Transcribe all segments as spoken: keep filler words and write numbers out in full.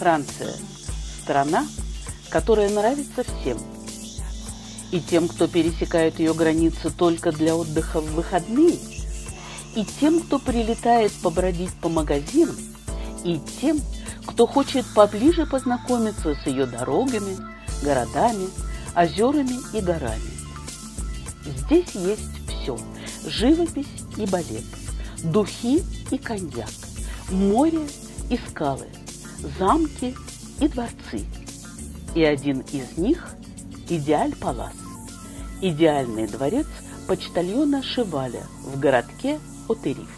Франция – страна, которая нравится всем. И тем, кто пересекает ее границы только для отдыха в выходные, и тем, кто прилетает побродить по магазинам, и тем, кто хочет поближе познакомиться с ее дорогами, городами, озерами и горами. Здесь есть все – живопись и балет, духи и коньяк, море и скалы, замки и дворцы. И один из них – Идеаль-Палас, идеальный дворец почтальона Шеваля в городке Отериф.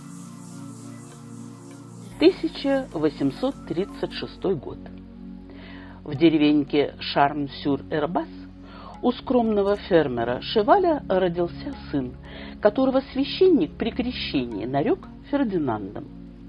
тысяча восемьсот тридцать шестой год. В деревеньке Шарм-сюр-Эрбас у скромного фермера Шеваля родился сын, которого священник при крещении нарек Фердинандом.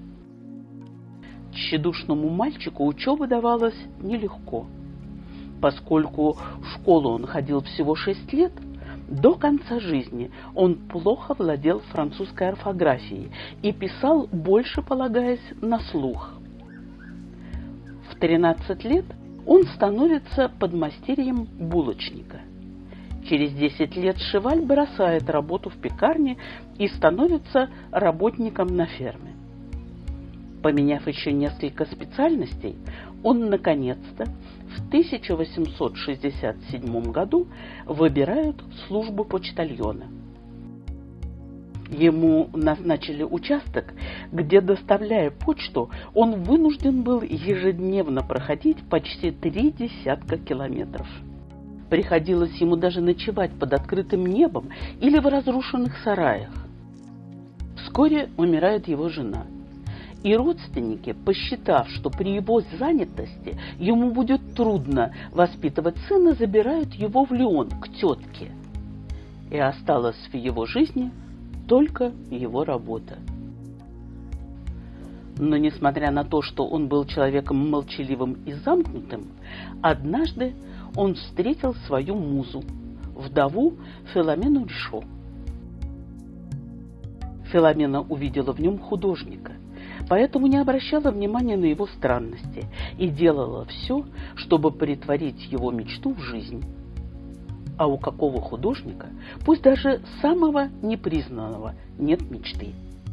Тщедушному мальчику учеба давалась нелегко. Поскольку в школу он ходил всего шесть лет, до конца жизни он плохо владел французской орфографией и писал, больше полагаясь на слух. В тринадцать лет он становится подмастерьем булочника. Через десять лет Шеваль бросает работу в пекарне и становится работником на ферме. Поменяв еще несколько специальностей, он, наконец-то, в тысяча восемьсот шестьдесят седьмом году выбирают службу почтальона. Ему назначили участок, где, доставляя почту, он вынужден был ежедневно проходить почти три десятка километров. Приходилось ему даже ночевать под открытым небом или в разрушенных сараях. Вскоре умирает его жена. И родственники, посчитав, что при его занятости ему будет трудно воспитывать сына, забирают его в Лион к тетке. И осталась в его жизни только его работа. Но несмотря на то, что он был человеком молчаливым и замкнутым, однажды он встретил свою музу, вдову Филомену Ришо. Филомена увидела в нем художника, поэтому не обращала внимания на его странности и делала все, чтобы претворить его мечту в жизнь. А у какого художника, пусть даже самого непризнанного, нет мечты?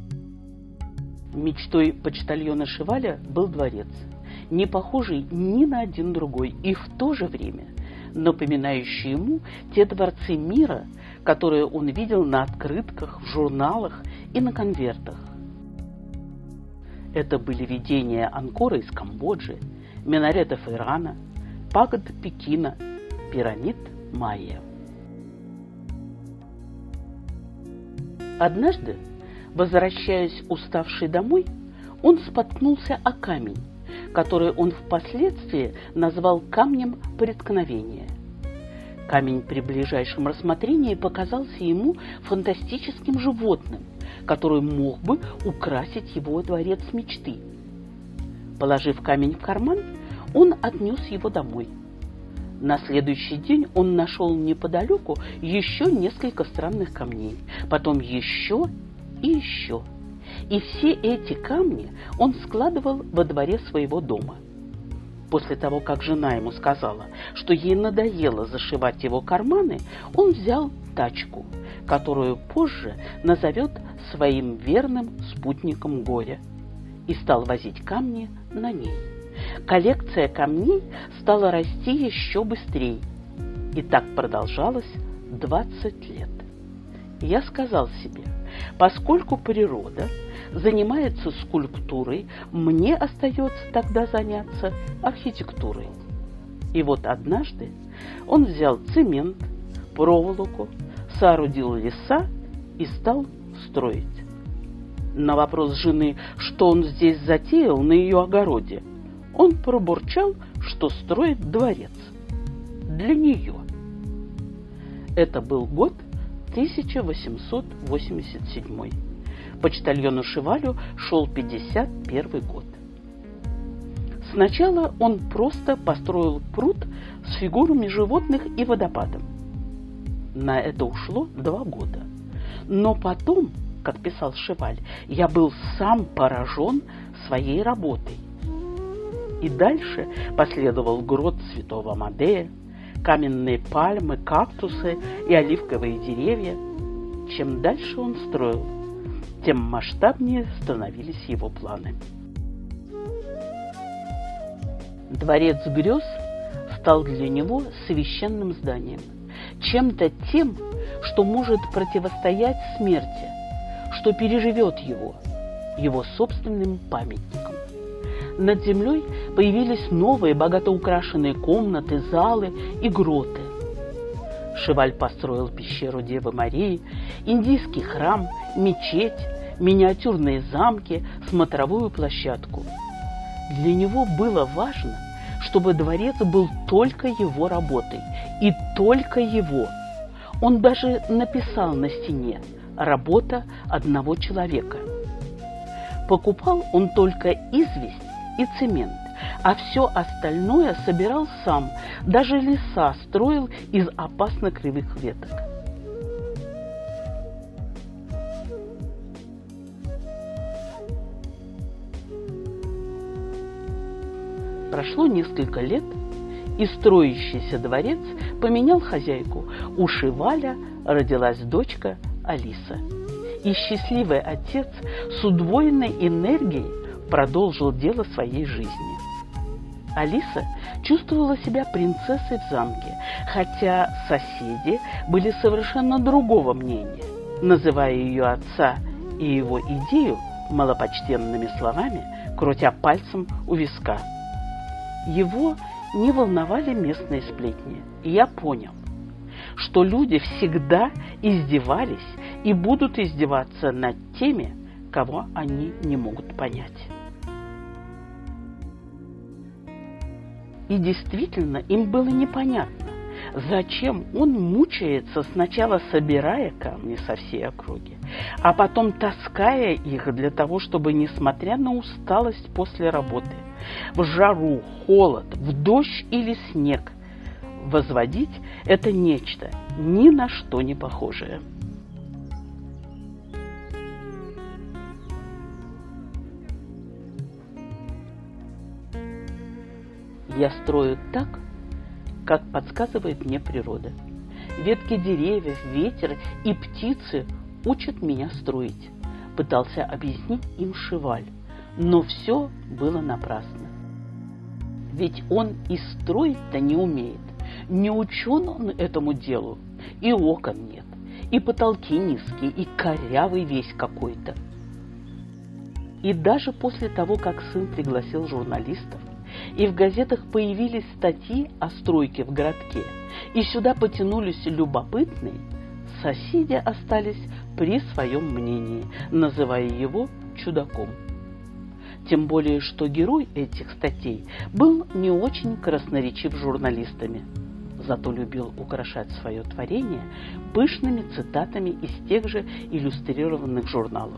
Мечтой почтальона Шеваля был дворец, не похожий ни на один другой и в то же время напоминающий ему те дворцы мира, которые он видел на открытках, в журналах и на конвертах. Это были видения Анкора из Камбоджи, минаретов Ирана, пагод Пекина, пирамид Майя. Однажды, возвращаясь уставший домой, он споткнулся о камень, который он впоследствии назвал камнем преткновения. Камень при ближайшем рассмотрении показался ему фантастическим животным, который мог бы украсить его дворец мечты. Положив камень в карман, он отнес его домой. На следующий день он нашел неподалеку еще несколько странных камней, потом еще и еще. И все эти камни он складывал во дворе своего дома. После того, как жена ему сказала, что ей надоело зашивать его карманы, он взял тачку, которую позже назовет своим верным спутником горя, и стал возить камни на ней. Коллекция камней стала расти еще быстрее, и так продолжалось двадцать лет. Я сказал себе, поскольку природа занимается скульптурой, мне остается тогда заняться архитектурой. И вот однажды он взял цемент, проволоку, соорудил леса и стал строить. На вопрос жены, что он здесь затеял на ее огороде, он пробурчал, что строит дворец для нее. Это был год тысяча восемьсот восемьдесят седьмой. Почтальону Шевалю шел пятьдесят первый год. Сначала он просто построил пруд с фигурами животных и водопадом. На это ушло два года. Но потом, как писал Шеваль, я был сам поражен своей работой. И дальше последовал грот святого Амадея, каменные пальмы, кактусы и оливковые деревья. Чем дальше он строил, тем масштабнее становились его планы. Дворец грез стал для него священным зданием, чем-то тем, что может противостоять смерти, что переживет его, его собственным памятником. Над землей появились новые, богато украшенные комнаты, залы и гроты. Шеваль построил пещеру Девы Марии, индийский храм, мечеть, миниатюрные замки, смотровую площадку. Для него было важно, чтобы дворец был только его работой, и только его. Он даже написал на стене «Работа одного человека». Покупал он только известь и цемент, а все остальное собирал сам, даже леса строил из опасно кривых веток. Прошло несколько лет, и строящийся дворец поменял хозяйку. У Шеваля родилась дочка Алиса. И счастливый отец с удвоенной энергией продолжил дело своей жизни. Алиса чувствовала себя принцессой в замке, хотя соседи были совершенно другого мнения, называя ее отца и его идею малопочтенными словами, крутя пальцем у виска. Его не волновали местные сплетни, и я понял, что люди всегда издевались и будут издеваться над теми, кого они не могут понять. И действительно, им было непонятно, зачем он мучается, сначала собирая камни со всей округи, а потом таская их для того, чтобы, несмотря на усталость после работы, в жару, холод, в дождь или снег, возводить это нечто ни на что не похожее. Я строю так, как подсказывает мне природа. Ветки деревьев, ветер и птицы учат меня строить, пытался объяснить им Шеваль, но все было напрасно. Ведь он и строить-то не умеет, не учен он этому делу, и окон нет, и потолки низкие, и корявый весь какой-то. И даже после того, как сын пригласил журналистов, и в газетах появились статьи о стройке в городке, и сюда потянулись любопытные, соседи остались при своем мнении, называя его чудаком. Тем более, что герой этих статей был не очень красноречив журналистами, зато любил украшать свое творение пышными цитатами из тех же иллюстрированных журналов.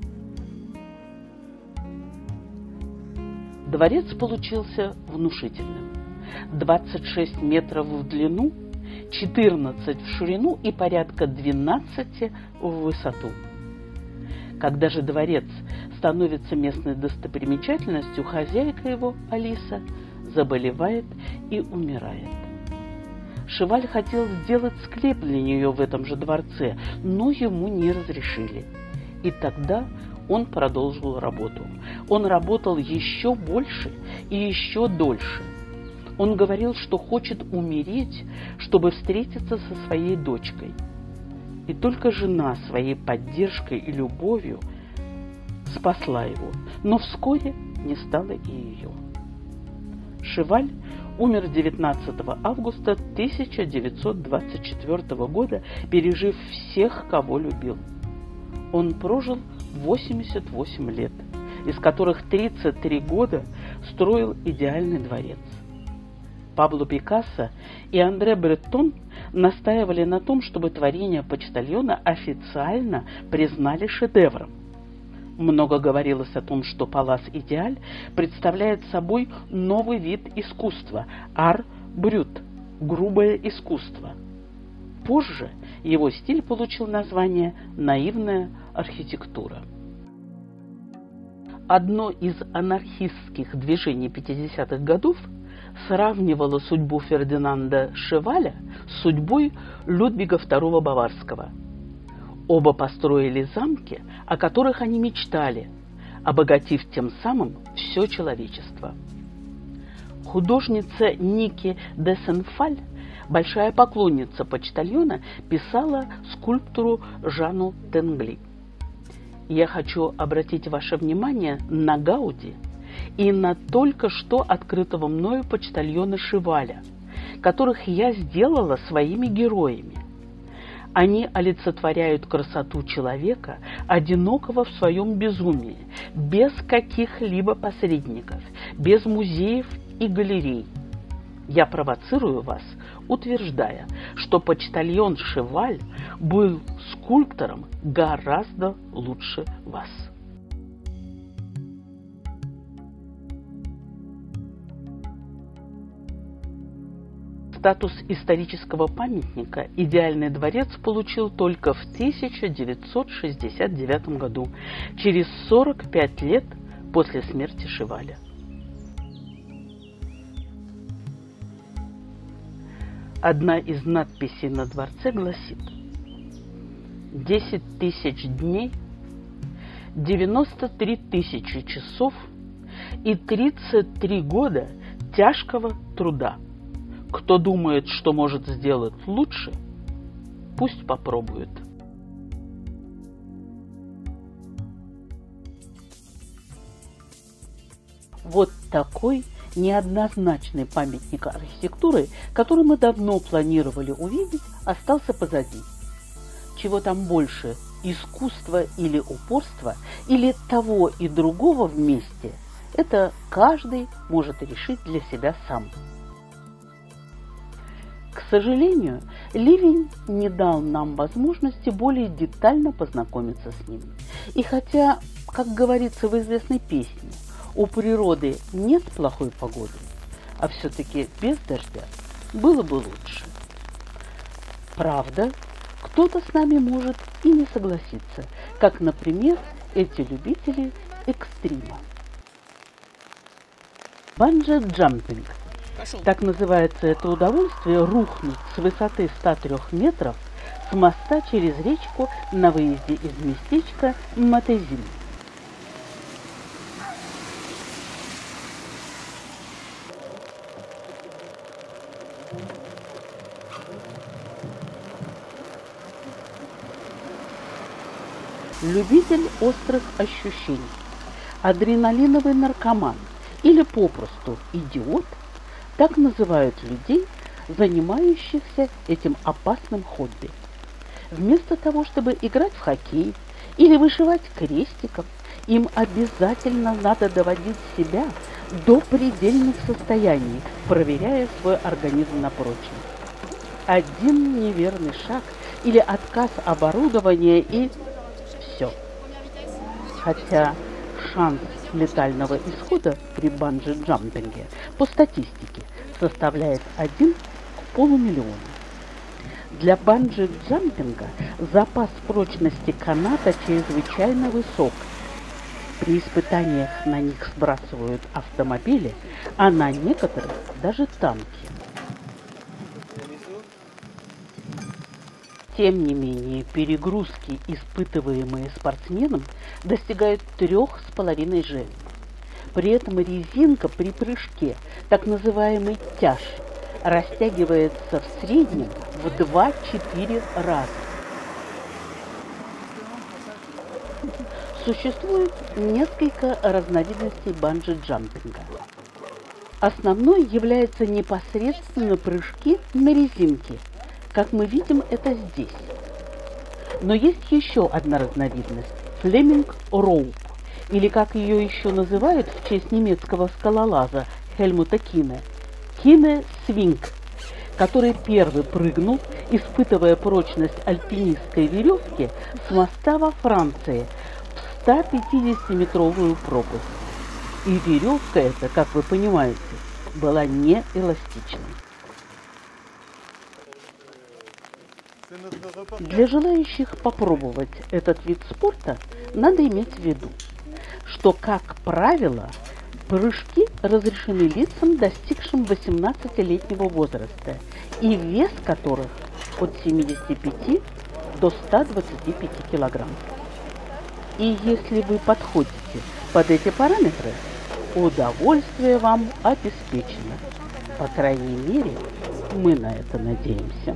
Дворец получился внушительным. двадцать шесть метров в длину, четырнадцать в ширину и порядка двенадцати в высоту. Когда же дворец становится местной достопримечательностью, хозяйка его, Алиса, заболевает и умирает. Шеваль хотел сделать склеп для нее в этом же дворце, но ему не разрешили. И тогда он продолжил работу. Он работал еще больше и еще дольше. Он говорил, что хочет умереть, чтобы встретиться со своей дочкой. И только жена своей поддержкой и любовью спасла его, но вскоре не стало и ее. Шеваль умер девятнадцатого августа тысяча девятьсот двадцать четвёртого года, пережив всех, кого любил. Он прожил восемьдесят восемь лет, из которых тридцать три года строил идеальный дворец. Пабло Пикассо и Андре Бреттон настаивали на том, чтобы творение почтальона официально признали шедевром. Много говорилось о том, что Палас Идеаль представляет собой новый вид искусства – ар-брют – грубое искусство. Позже его стиль получил название «наивная архитектура». Одно из анархистских движений пятидесятых годов сравнивало судьбу Фердинанда Шеваля с судьбой Людвига второго Баварского. Оба построили замки, о которых они мечтали, обогатив тем самым все человечество. Художница Ники де Сен-Фаль, большая поклонница почтальона, писала скульптору Жану Тенгли: «Я хочу обратить ваше внимание на Гауди и на только что открытого мною почтальона Шеваля, которых я сделала своими героями. Они олицетворяют красоту человека, одинокого в своем безумии, без каких-либо посредников, без музеев и галерей. Я провоцирую вас, утверждая, что почтальон Шеваль был скульптором гораздо лучше вас». Статус исторического памятника «Идеальный дворец» получил только в тысяча девятьсот шестьдесят девятом году, через сорок пять лет после смерти Шеваля. Одна из надписей на дворце гласит: «десять тысяч дней, девяносто три тысячи часов и тридцать три года тяжкого труда. Кто думает, что может сделать лучше, пусть попробует». Вот такой неоднозначный памятник архитектуры, который мы давно планировали увидеть, остался позади. Чего там больше, искусства или упорства, или того и другого вместе, это каждый может решить для себя сам. К сожалению, ливень не дал нам возможности более детально познакомиться с ним. И хотя, как говорится в известной песне, у природы нет плохой погоды, а все-таки без дождя было бы лучше. Правда, кто-то с нами может и не согласиться, как, например, эти любители экстрима. Банджи-джампинг. Так называется это удовольствие — рухнуть с высоты ста трёх метров с моста через речку на выезде из местечка Матезин. Любитель острых ощущений, адреналиновый наркоман или попросту идиот — так называют людей, занимающихся этим опасным хобби. Вместо того, чтобы играть в хоккей или вышивать крестиком, им обязательно надо доводить себя до предельных состояний, проверяя свой организм на прочность. Один неверный шаг или отказ оборудования и все. Хотя шанс летального исхода при банджи-джампинге по статистике составляет один к полумиллиона. Для банджи-джампинга запас прочности каната чрезвычайно высок. При испытаниях на них сбрасывают автомобили, а на некоторых даже танки. Тем не менее, перегрузки, испытываемые спортсменом, достигают трех с половиной жэ. При этом резинка при прыжке, так называемый тяж, растягивается в среднем в два-четыре раза. Существует несколько разновидностей банджи-джампинга. Основной является непосредственно прыжки на резинке, как мы видим это здесь. Но есть еще одна разновидность – флеминг роуп, или как ее еще называют в честь немецкого скалолаза Хельмута Кине – Кине свинг, который первый прыгнул, испытывая прочность альпинистской веревки с моста во Франции в ста пятидесятиметровую пропасть. И веревка эта, как вы понимаете, была не эластичной. Для желающих попробовать этот вид спорта надо иметь в виду, что, как правило, прыжки разрешены лицам, достигшим восемнадцатилетнего возраста, и вес которых от семидесяти пяти до ста двадцати пяти килограмм. И если вы подходите под эти параметры, удовольствие вам обеспечено. По крайней мере, мы на это надеемся.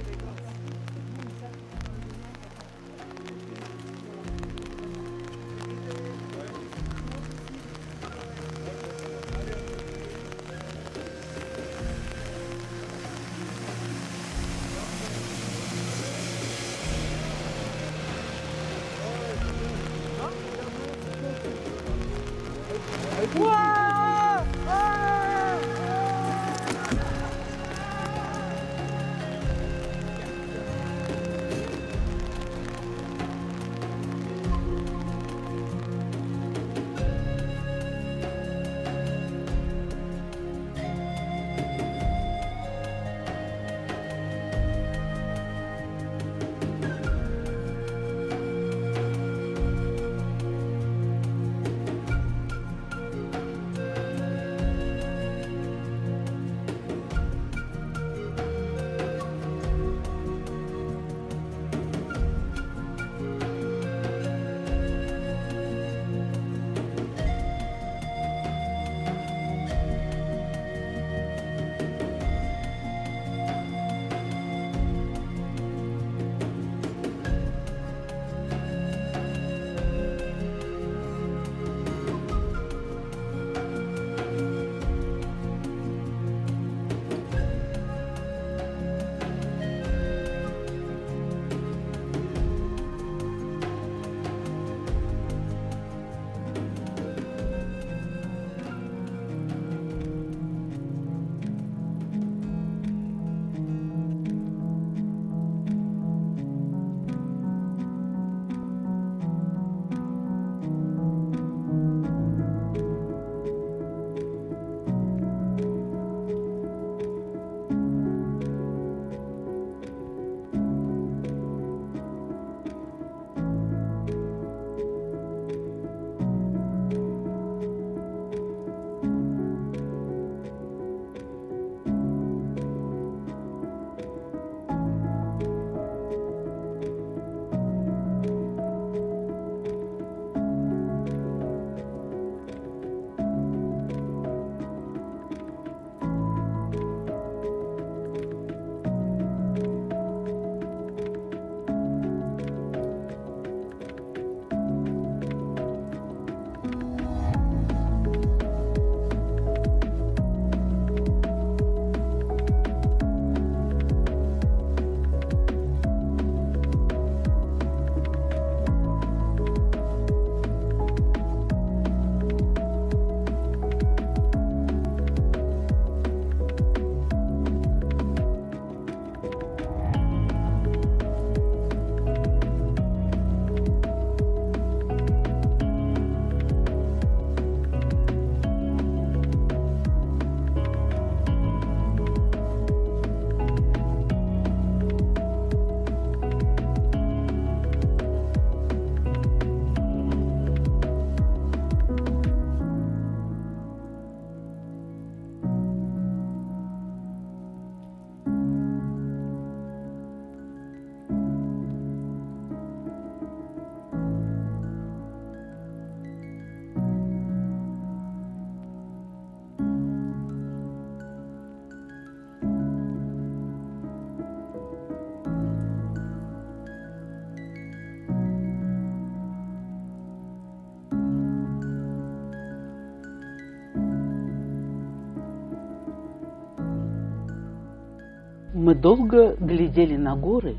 Мы долго глядели на горы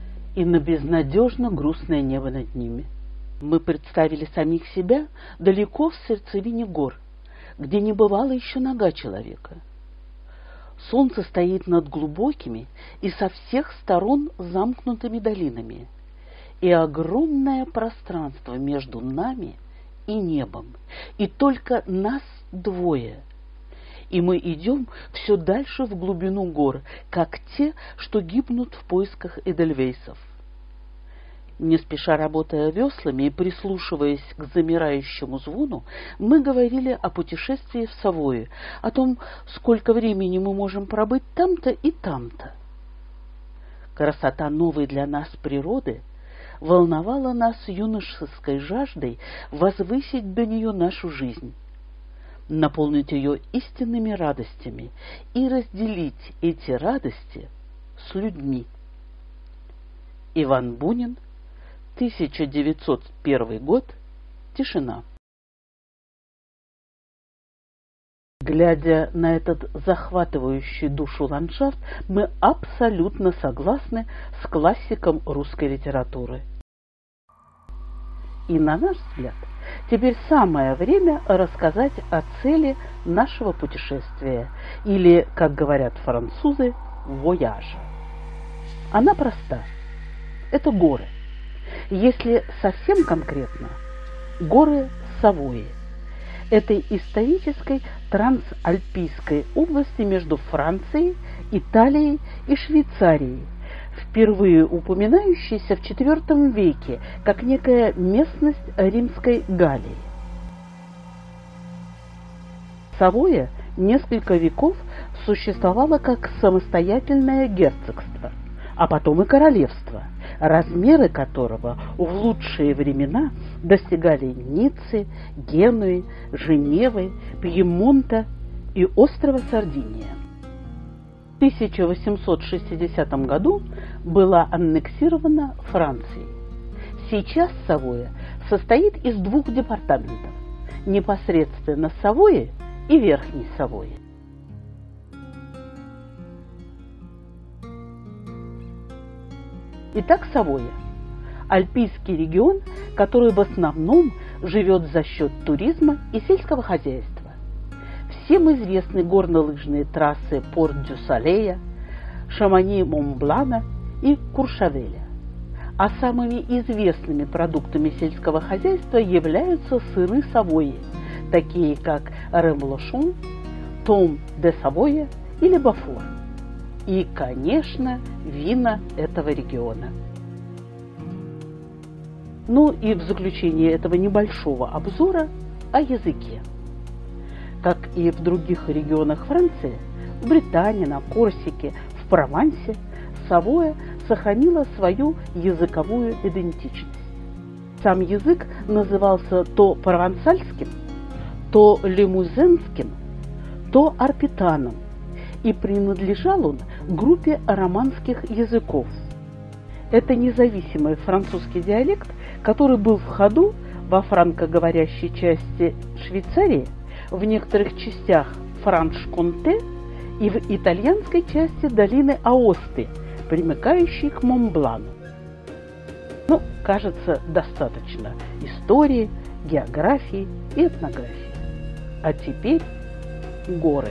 и на безнадежно грустное небо над ними. Мы представили самих себя далеко в сердцевине гор, где не бывала еще нога человека. Солнце стоит над глубокими и со всех сторон замкнутыми долинами, и огромное пространство между нами и небом, и только нас двое. И мы идем все дальше в глубину гор, как те, что гибнут в поисках эдельвейсов. Не спеша работая веслами и прислушиваясь к замирающему звону, мы говорили о путешествии в Савойи, о том, сколько времени мы можем пробыть там-то и там-то. Красота новой для нас природы волновала нас юношеской жаждой возвысить до нее нашу жизнь, наполнить ее истинными радостями и разделить эти радости с людьми. Иван Бунин, тысяча девятьсот первый год, тишина. Глядя на этот захватывающий душу ландшафт, мы абсолютно согласны с классиком русской литературы. И, на наш взгляд, теперь самое время рассказать о цели нашего путешествия, или, как говорят французы, «вояжа». Она проста. Это горы. Если совсем конкретно, горы Савойи, этой исторической трансальпийской области между Францией, Италией и Швейцарией, впервые упоминающейся в четвёртом веке как некая местность Римской Галлии. Савойя несколько веков существовала как самостоятельное герцогство, а потом и королевство, размеры которого в лучшие времена достигали Ниццы, Генуи, Женевы, Пьемонта и острова Сардиния. В тысяча восемьсот шестидесятом году была аннексирована Францией. Сейчас Савойя состоит из двух департаментов – непосредственно Савойи и Верхней Савойи. Итак, Савойя – альпийский регион, который в основном живет за счет туризма и сельского хозяйства. Всем известны горнолыжные трассы Порт-дю-Солея, Шамани-Монблана и Куршавеля. А самыми известными продуктами сельского хозяйства являются сыры Савойи, такие как ремлошон, том де Савойя или бафор. И, конечно, вина этого региона. Ну и в заключение этого небольшого обзора о языке. Как и в других регионах Франции, в Британии, на Корсике, в Провансе, Савойя сохранила свою языковую идентичность. Сам язык назывался то провансальским, то лимузенским, то арпитаном, и принадлежал он группе романских языков. Это независимый французский диалект, который был в ходу во франкоговорящей части Швейцарии, в некоторых частях Франш-Конте и в итальянской части долины Аосты, примыкающей к Монблану. Ну, кажется, достаточно истории, географии и этнографии. А теперь горы.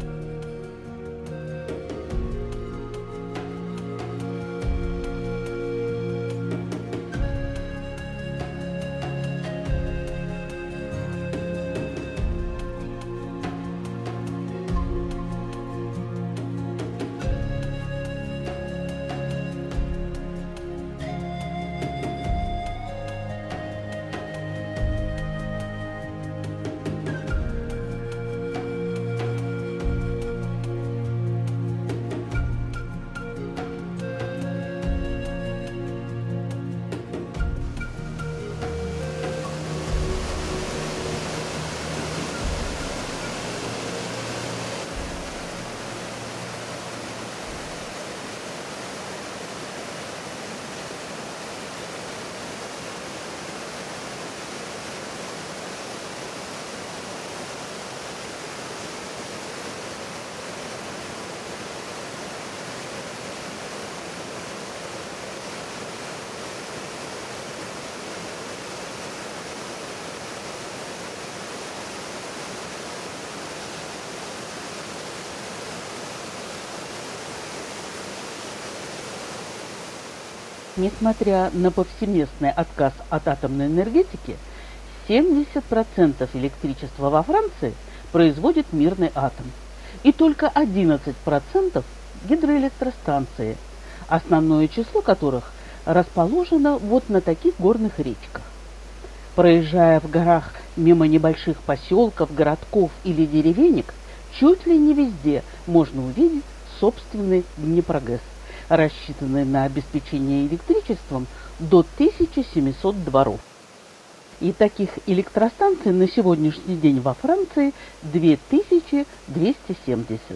Несмотря на повсеместный отказ от атомной энергетики, семьдесят процентов электричества во Франции производит мирный атом, и только одиннадцать процентов гидроэлектростанции, основное число которых расположена вот на таких горных речках. Проезжая в горах мимо небольших поселков, городков или деревенек, чуть ли не везде можно увидеть собственный Днепрогэс, рассчитанный на обеспечение электричеством до тысячи семисот дворов. И таких электростанций на сегодняшний день во Франции две тысячи двести семьдесят.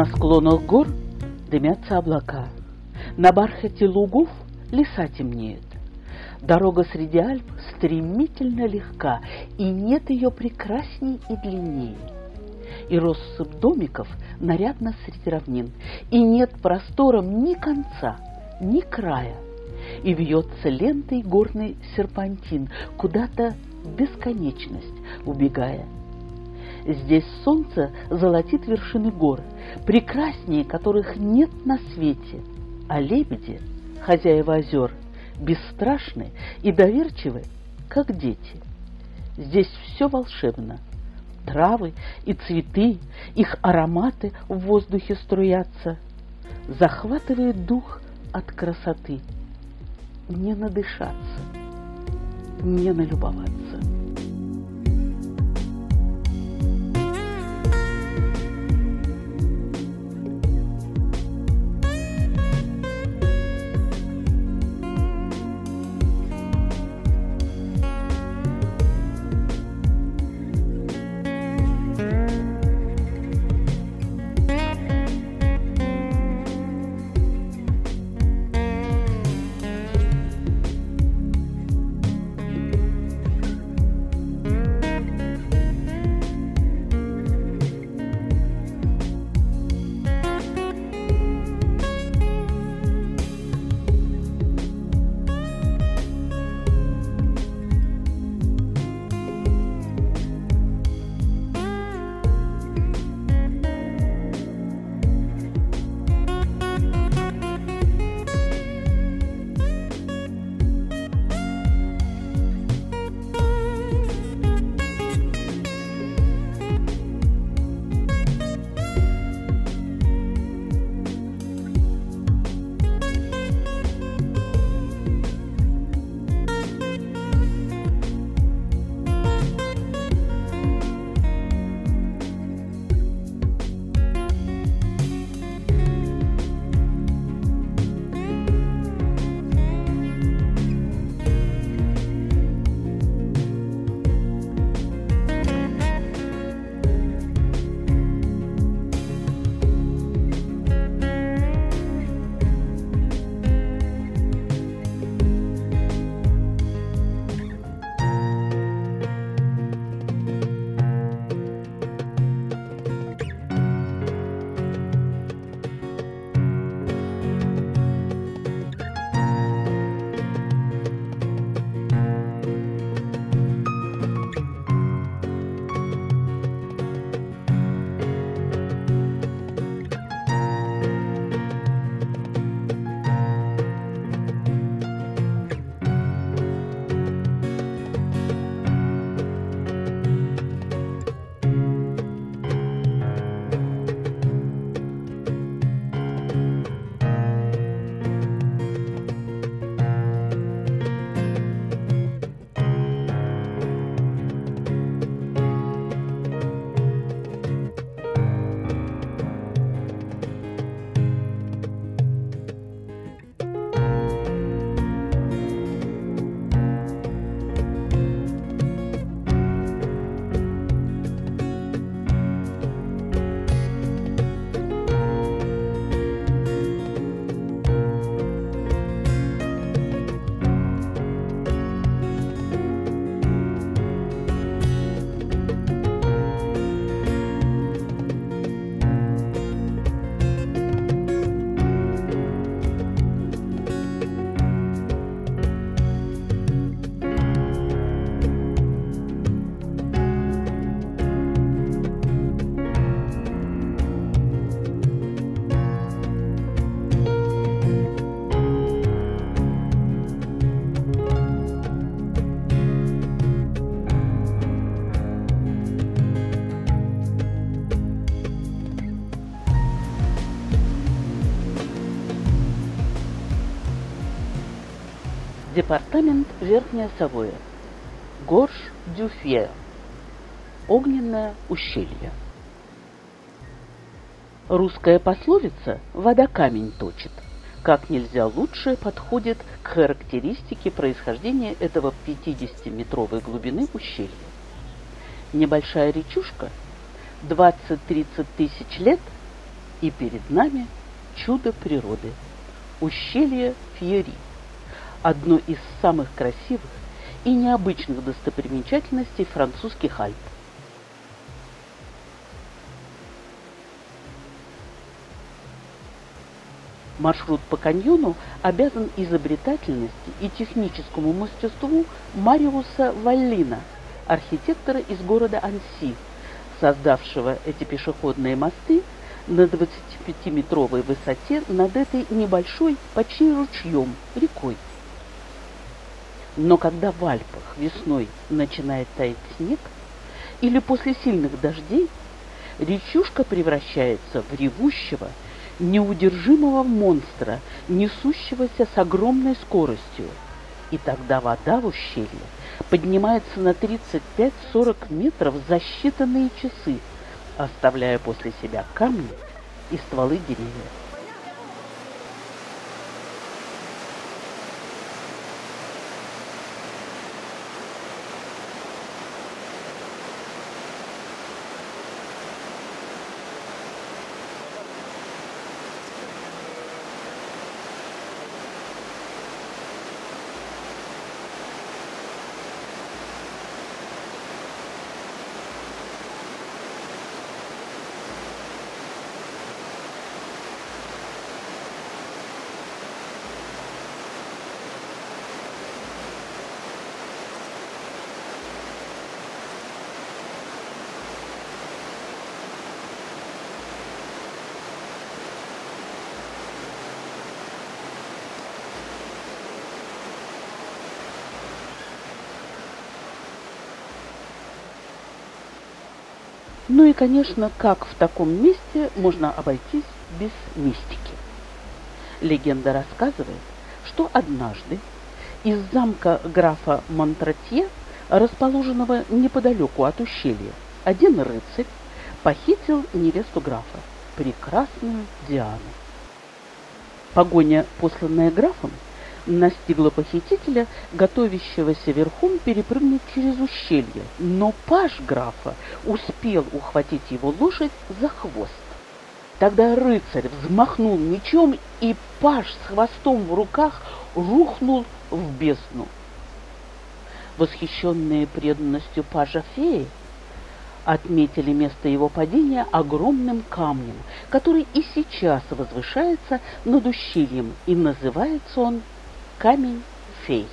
На склонах гор дымятся облака, на бархате лугов леса темнеют. Дорога среди Альп стремительно легка, и нет ее прекрасней и длиннее. И россыпь домиков нарядна среди равнин, и нет просторам ни конца, ни края. И вьется лентой горный серпантин, куда-то в бесконечность убегая. Здесь солнце золотит вершины гор, прекраснее которых нет на свете, а лебеди, хозяева озер, бесстрашны и доверчивы, как дети. Здесь все волшебно. Травы и цветы, их ароматы в воздухе струятся. Захватывает дух от красоты. Не надышаться, не налюбоваться. Департамент Верхняя Савоя. Горш-дю-Фьер. Огненное ущелье. Русская пословица «вода камень точит» как нельзя лучше подходит к характеристике происхождения этого пятидесятиметровой глубины ущелья. Небольшая речушка, двадцать-тридцать тысяч лет, И перед нами чудо природы – ущелье Фьери, одно из самых красивых и необычных достопримечательностей французских Альп. Маршрут по каньону обязан изобретательности и техническому мастерству Мариуса Валлина, архитектора из города Анси, создавшего эти пешеходные мосты на двадцатипятиметровой высоте над этой небольшой, почти ручьем, рекой. Но когда в Альпах весной начинает таять снег, или после сильных дождей, речушка превращается в ревущего, неудержимого монстра, несущегося с огромной скоростью. И тогда вода в ущелье поднимается на тридцать пять-сорок метров за считанные часы, оставляя после себя камни и стволы деревьев. Ну и, конечно, как в таком месте можно обойтись без мистики? Легенда рассказывает, что однажды из замка графа Монтратье, расположенного неподалеку от ущелья, один рыцарь похитил невесту графа, прекрасную Диану. Погоня, посланная графом, настигла похитителя, готовящегося верхом перепрыгнуть через ущелье, но паж графа успел ухватить его лошадь за хвост. Тогда рыцарь взмахнул мечом, и паж с хвостом в руках рухнул в бездну. Восхищенные преданностью пажа феи отметили место его падения огромным камнем, который и сейчас возвышается над ущельем, и называется он Камень фей.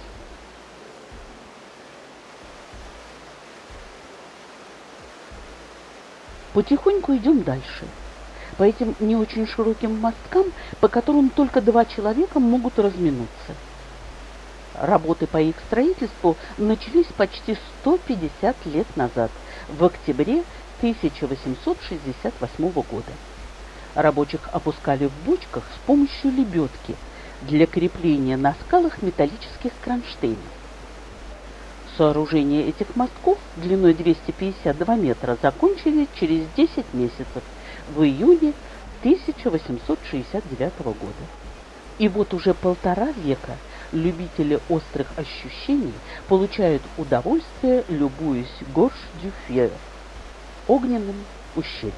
Потихоньку идем дальше, по этим не очень широким мосткам, по которым только два человека могут разминуться. Работы по их строительству начались почти сто пятьдесят лет назад, в октябре тысяча восемьсот шестьдесят восьмого года. Рабочих опускали в бочках с помощью лебедки для крепления на скалах металлических кронштейнов. Сооружение этих мостков длиной двести пятьдесят два метра закончили через десять месяцев, в июне тысяча восемьсот шестьдесят девятого года. И вот уже полтора века любители острых ощущений получают удовольствие, любуясь Горш-дю-Фер, огненным ущельем.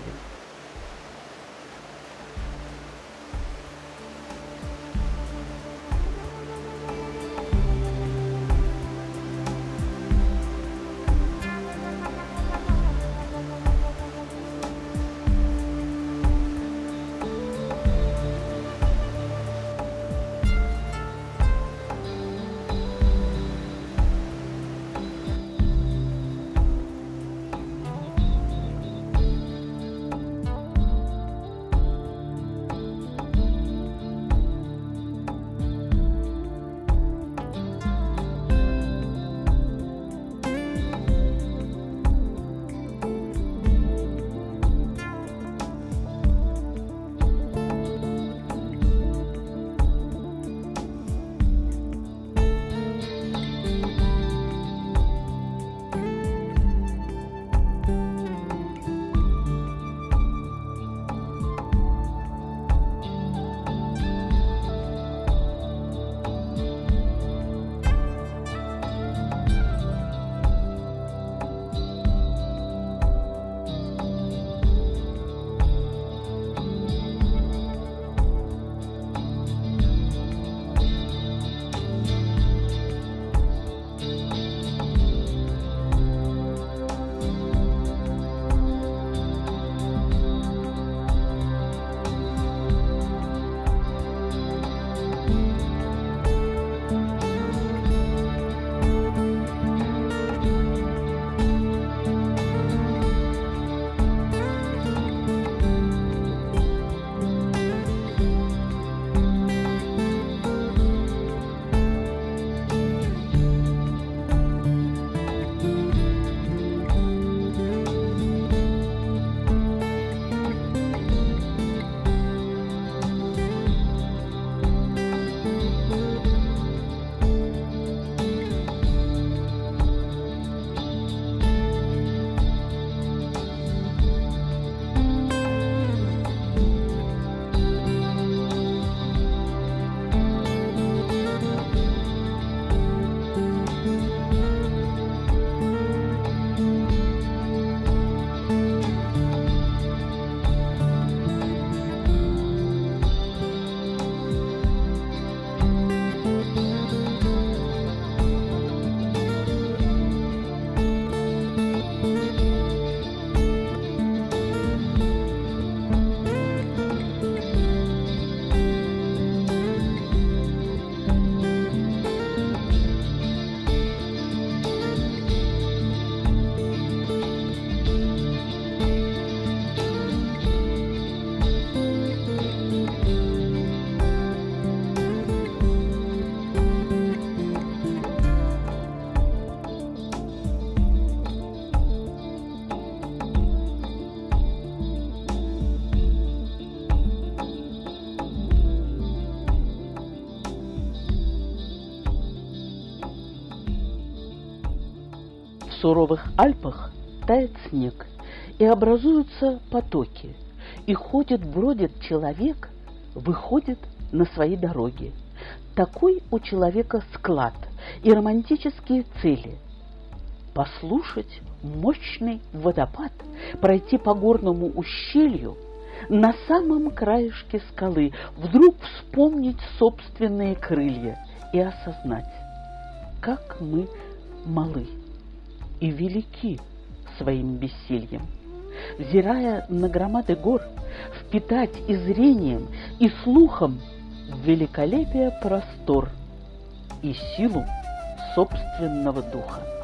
суровых Альпах тает снег, и образуются потоки, и ходит-бродит человек, выходит на свои дороги. Такой у человека склад и романтические цели: послушать мощный водопад, пройти по горному ущелью, на самом краешке скалы вдруг вспомнить собственные крылья и осознать, как мы малы и велики своим бессильем. Взирая на громады гор, впитать и зрением, и слухом великолепие простор и силу собственного духа.